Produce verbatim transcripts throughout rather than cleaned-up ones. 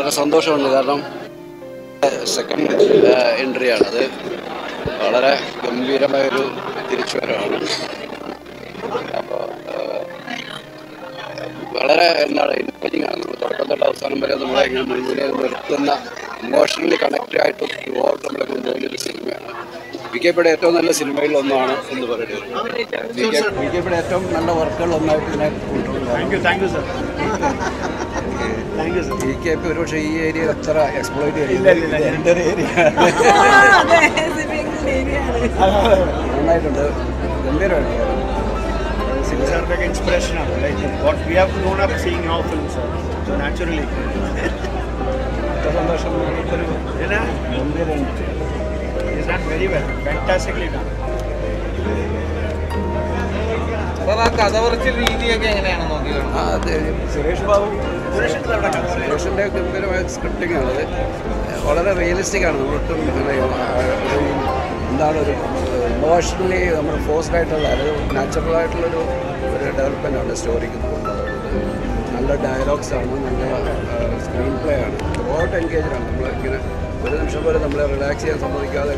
വളരെ സന്തോഷമുണ്ട്. കാരണം സെക്കൻഡ് എൻട്രിയാണത്. വളരെ ഗംഭീരമായൊരു തിരിച്ചുവരവാണ്. അപ്പോൾ വളരെ എന്താണ് ഇൻസ്പൈറിംഗ് ആണ്. നമ്മൾ തുടക്കം തൊട്ട് അവസാനം വരെ നമ്മളെ ഇങ്ങനെ മുഴുവനെ നിർത്തുന്ന ഇമോഷണലി കണക്റ്റഡ് ആയിട്ട് ഒരുപാട് നമ്മളെ കൊണ്ടുപോകുന്നൊരു സിനിമയാണ്. വി കെ പിയുടെ ഏറ്റവും നല്ല സിനിമകളിലൊന്നാണ് എന്ന് പറയുന്നത്. വി കെ പിയുടെ ഏറ്റവും നല്ല വർക്കുകളിലൊന്നായിട്ട് ഇതിനെ വി കെ പി ഒരുപക്ഷെ ഈ ഏരിയ എത്ര എക്സ്പ്ലോയിറ്റ് ചെയ്യില്ല. എൻ്റെ ഒരു ഏരിയ നന്നായിട്ടുണ്ട്, ഗംഭീരമായിട്ട്. Inspiration of like what we have grown up seeing in our films, so naturally it's done very well, fantastically done. Suresh Babu സുരേഷിൻ്റെ ഗംഭീരമായ സ്ക്രിപ്റ്റിംഗ് ആണത്. വളരെ റിയലിസ്റ്റിക് ആണ്. നമ്മളൊട്ടും എന്താണ് ഒരു ഇമോഷണലി നമ്മൾ ഫോഴ്സ്ഡ് ആയിട്ടുള്ള ഒരു നാച്ചുറലായിട്ടുള്ളൊരു ഒരു ഡെവലപ്മെൻ്റ് ആണ് സ്റ്റോറിക്ക് കൊണ്ടുപോകുന്നത്. നല്ല ഡയലോഗ്സ് ആണ്, നല്ല സ്ക്രീൻ പ്ലേ ആണ്, ഒരുപാട് എൻഗേജ്ഡ് ആണ്. നമ്മൾ ഇങ്ങനെ ഒരു നിമിഷം പോലെ നമ്മളെ റിലാക്സ് ചെയ്യാൻ സമ്മതിക്കാതെ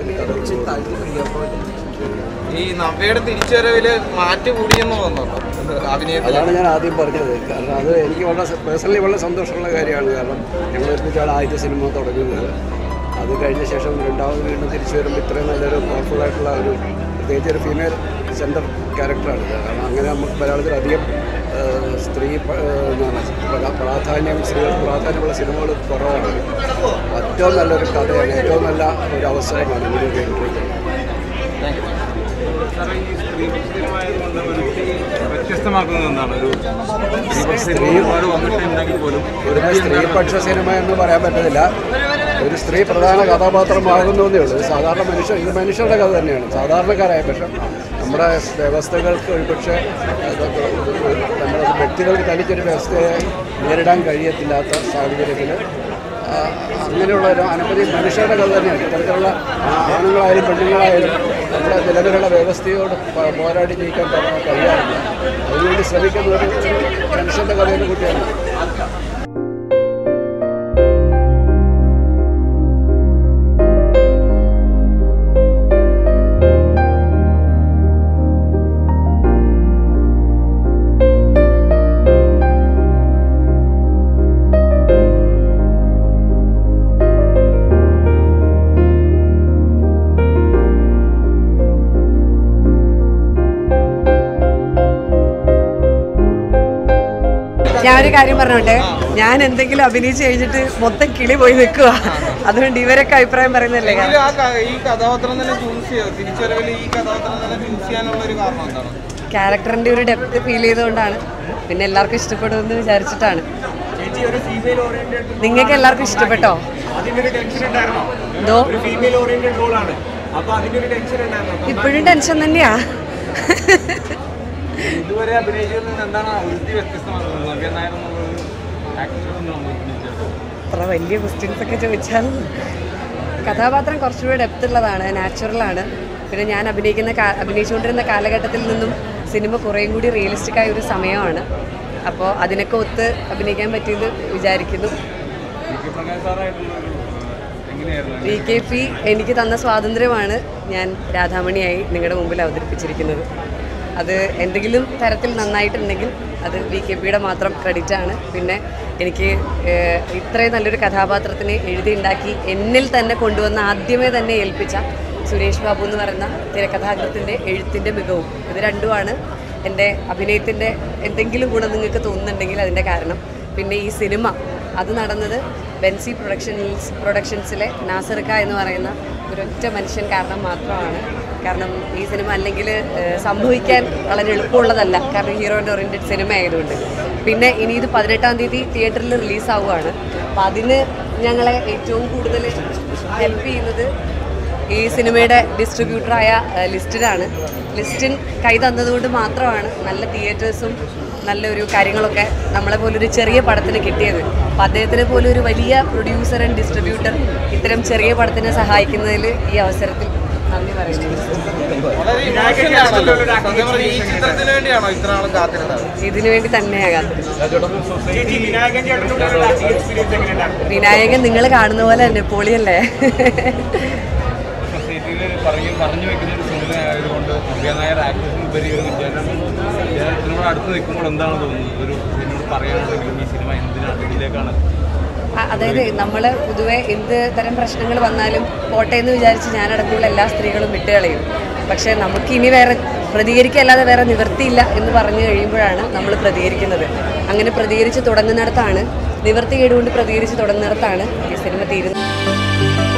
ഈ നവ്യയുടെ തിരിച്ചുവരവില് മാറ്റി കൂടിയെന്ന് തോന്നുന്നു അഭിനയത്തിൽ. അതാണ് ഞാൻ ആദ്യം പറഞ്ഞത്. കാരണം അത് എനിക്ക് വളരെ പേഴ്സണലി വളരെ സന്തോഷമുള്ള കാര്യമാണ്. കാരണം ഞങ്ങൾ ഒരുമിച്ചാണ് ആദ്യത്തെ സിനിമ തുടങ്ങുന്നത്. അത് കഴിഞ്ഞ ശേഷം രണ്ടാമത് വീണ്ടും തിരിച്ചു വരുമ്പോൾ ഇത്രയും നല്ലൊരു പവർഫുൾ ആയിട്ടുള്ള ഒരു പ്രത്യേകിച്ച് ഒരു ഫീമെയിൽ സെൻറ്റർ ക്യാരക്ടറാണിത്. കാരണം അങ്ങനെ നമുക്ക് മലയാളത്തിൽ അധികം സ്ത്രീ എന്താണ് പ്രാധാന്യം സ്ത്രീകൾക്ക് പ്രാധാന്യമുള്ള സിനിമകൾ കുറവാണ്. ഏറ്റവും നല്ലൊരു കഥയാണ്, ഏറ്റവും നല്ല ഒരു അവസരമാണ് ഇങ്ങനെ ഒരു എൻട്രി. വ്യത്യസ്തമാക്കുന്നത് എന്താണ് ഒരു സ്ത്രീപക്ഷ സിനിമ എന്ന് പറയാൻ പറ്റത്തില്ല. ഒരു സ്ത്രീ പ്രധാന കഥാപാത്രമാകുന്നതേ ഉള്ളൂ. സാധാരണ മനുഷ്യ ഇത് മനുഷ്യരുടെ കഥ തന്നെയാണ്, സാധാരണക്കാരായ. പക്ഷേ നമ്മുടെ വ്യവസ്ഥകൾക്ക് ഒരുപക്ഷെ നമ്മുടെ വ്യക്തികൾക്ക് തനിക്കൊരു വ്യവസ്ഥയെ നേരിടാൻ കഴിയത്തില്ലാത്ത സാഹചര്യത്തിൽ അങ്ങനെയുള്ള ഒരു അനവധി മനുഷ്യരുടെ കഥ തന്നെയാണ്. ഇത്തരത്തിലുള്ള ആണുങ്ങളായാലും പെണ്ണുങ്ങളായാലും നമ്മുടെ നിലവിലുള്ള വ്യവസ്ഥയോട് പോരാടി ജയിക്കാൻ കഴിയാറില്ല. അതിനുവേണ്ടി ശ്രമിക്കുന്ന ഒരു മനുഷ്യൻ്റെ കഥയുടെ കുട്ടിയാണ്. ഞാനൊരു കാര്യം പറഞ്ഞോട്ടെ, ഞാൻ എന്തെങ്കിലും അഭിനയിച്ച് കഴിഞ്ഞിട്ട് മൊത്തം കിളി പോയി നിൽക്കുക. അതുകൊണ്ട് ഇവരൊക്കെ അഭിപ്രായം പറയുന്നല്ലേ. ക്യാരക്ടറിന്റെ ഒരു ഡെപ്ത് ഫീൽ ചെയ്തുകൊണ്ടാണ്, പിന്നെ എല്ലാവർക്കും ഇഷ്ടപ്പെടുമെന്ന് വിചാരിച്ചിട്ടാണ്. നിങ്ങൾക്ക് എല്ലാവർക്കും ഇഷ്ടപ്പെട്ടോ? എന്തോ ഇപ്പോഴും ടെൻഷൻ തന്നെയാ. ഇതുവരെ അഭിനയിച്ചതിൽ നിന്ന് എന്താണ് അഭിവൃദ്ധി വ്യത്യസ്തമാക്കുന്നത്? അത്ര വലിയ ക്വസ്റ്റ്യൻസ് ഒക്കെ ചോദിച്ചാൽ കഥാപാത്രം കുറച്ചുകൂടി ഡെപ്ത് ഉള്ളതാണ്, നാച്ചുറലാണ്. പിന്നെ ഞാൻ അഭിനയിക്കുന്ന അഭിനയിച്ചുകൊണ്ടിരുന്ന കാലഘട്ടത്തിൽ നിന്നും സിനിമ കുറേയും കൂടി റിയലിസ്റ്റിക് ആയ ഒരു സമയമാണ്. അപ്പോൾ അതിനൊക്കെ ഒത്ത് അഭിനയിക്കാൻ പറ്റിയത് വിചാരിക്കുന്നു. വി കെ പി എനിക്ക് തന്ന സ്വാതന്ത്ര്യമാണ് ഞാൻ രാധാമണിയായി നിങ്ങളുടെ മുമ്പിൽ അവതരിപ്പിച്ചിരിക്കുന്നത്. അത് എന്തെങ്കിലും തരത്തിൽ നന്നായിട്ടുണ്ടെങ്കിൽ അത് വി കെ പിയുടെ മാത്രം ക്രെഡിറ്റാണ്. പിന്നെ എനിക്ക് ഇത്രയും നല്ലൊരു കഥാപാത്രത്തിനെ എഴുതിയുണ്ടാക്കി എന്നിൽ തന്നെ കൊണ്ടുവന്ന് ആദ്യമേ തന്നെ ഏൽപ്പിച്ച സുരേഷ് ബാബു എന്ന് പറയുന്ന തിരക്കഥാകൃത്തിൻ്റെ എഴുത്തിൻ്റെ മികവും, ഇത് രണ്ടുമാണ് എൻ്റെ അഭിനയത്തിൻ്റെ എന്തെങ്കിലും ഗുണം നിങ്ങൾക്ക് തോന്നുന്നുണ്ടെങ്കിൽ അതിൻ്റെ കാരണം. പിന്നെ ഈ സിനിമ അത് നടന്നത് ബെൻസി പ്രൊഡക്ഷൻസ് പ്രൊഡക്ഷൻസിലെ നാസർക്ക എന്ന് പറയുന്ന ഒരൊറ്റ മനുഷ്യൻ കാരണം മാത്രമാണ്. കാരണം ഈ സിനിമ അല്ലെങ്കിൽ സംഭവിക്കാൻ വളരെ എളുപ്പമുള്ളതല്ല, കാരണം ഹീറോയിൻ്റെ ഓറിയൻറ്റഡ് സിനിമ ആയതുകൊണ്ട്. പിന്നെ ഇനി ഇത് പതിനെട്ടാം തീയതി തിയേറ്ററിൽ റിലീസാവുകയാണ്. അപ്പം അതിന് ഞങ്ങളെ ഏറ്റവും കൂടുതൽ ഹെൽപ്പ് ചെയ്യുന്നത് ഈ സിനിമയുടെ ഡിസ്ട്രിബ്യൂട്ടറായ ലിസ്റ്റിനാണ്. ലിസ്റ്റിൻ കൈ തന്നതുകൊണ്ട് മാത്രമാണ് നല്ല തിയേറ്റേഴ്സും നല്ലൊരു കാര്യങ്ങളൊക്കെ നമ്മളെ പോലൊരു ചെറിയ പടത്തിന് കിട്ടിയത്. അപ്പം അദ്ദേഹത്തിനെ പോലെ ഒരു വലിയ പ്രൊഡ്യൂസർ ആൻഡ് ഡിസ്ട്രിബ്യൂട്ടർ ഇത്തരം ചെറിയ പടത്തിനെ സഹായിക്കുന്നതിൽ ഈ അവസരത്തിൽ നന്ദി പറയുന്നു. ഈ ചിത്രത്തിന് വേണ്ടിയാണോ ഇത്ര നാളും കാത്തിരുന്നത്? ഇതിനു വേണ്ടി തന്നെയാണ് കാത്തിരുന്നത്. വിനായകൻ നിങ്ങൾ കാണുന്ന പോലെ തന്നെ പൊളിയല്ലേ. പറഞ്ഞു വെക്കുന്ന ഒരു സിനിമ ആയതുകൊണ്ട് നവ്യാനായർ ആക്ടേഴ്സിന് ഉപരി ഒരു വിദ്യാർത്ഥിനോട് അടുത്ത് നിൽക്കുമ്പോൾ എന്താണ് തോന്നുന്നത്? ഒരു സിനിമയോട് പറയാനുണ്ടെങ്കിലും ഈ സിനിമ എന്തിനാണ് ഇതിലേക്കാണ്? അതായത് നമ്മൾ പൊതുവെ എന്ത് തരം പ്രശ്നങ്ങൾ വന്നാലും പോട്ടെ എന്ന് വിചാരിച്ച് ഞാനടക്കമുള്ള എല്ലാ സ്ത്രീകളും വിട്ടുകളയും. പക്ഷേ നമുക്കിനി വേറെ പ്രതികരിക്കല്ലാതെ വേറെ നിവൃത്തിയില്ല എന്ന് പറഞ്ഞു കഴിയുമ്പോഴാണ് നമ്മൾ പ്രതികരിക്കുന്നത്. അങ്ങനെ പ്രതികരിച്ച് തുടങ്ങുന്നിടത്താണ്, നിവൃത്തി കേടുകൊണ്ട് പ്രതികരിച്ച് തുടങ്ങുന്നിടത്താണ് ഈ സിനിമ തീരുന്നത്.